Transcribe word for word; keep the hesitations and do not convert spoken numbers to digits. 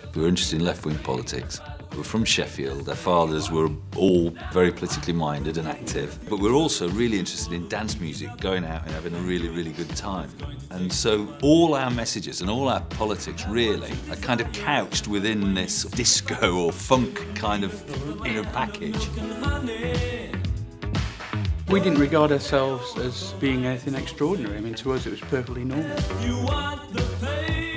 who were interested in left-wing politics. We're from Sheffield, their fathers were all very politically minded and active, but we're also really interested in dance music, going out and having a really, really good time. And so all our messages and all our politics really are kind of couched within this disco or funk kind of inner package. We didn't regard ourselves as being anything extraordinary. I mean, to us it was perfectly normal.